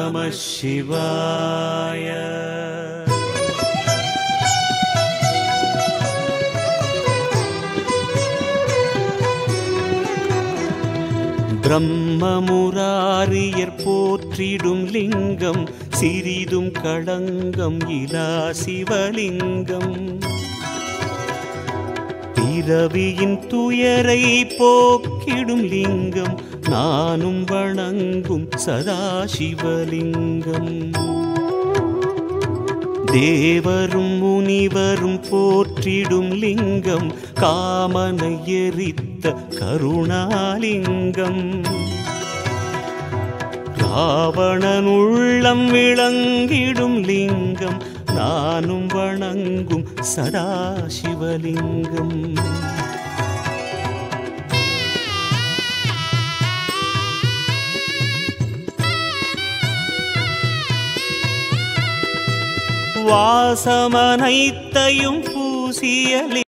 நமः சிவாய. பிரம்மமுராரியர் போற்றிடும் லிங்கம் சிறிதும் களங்கம் இலா சிவலிங்கம். பிறவியின் துயரை போக்கிடும் லிங்கம் நானும் வணங்கும் சதாசிவலிங்கம். தேவரும் முனிவரும் போற்றிடும் லிங்கம் காமனை எரித்த கருணாலிங்கம். ராவணன் உள்ளம் விளங்கிடும் லிங்கம் நானும் வணங்கும் சதாசிவலிங்கம். வாசமனைத்தையும் பூசிய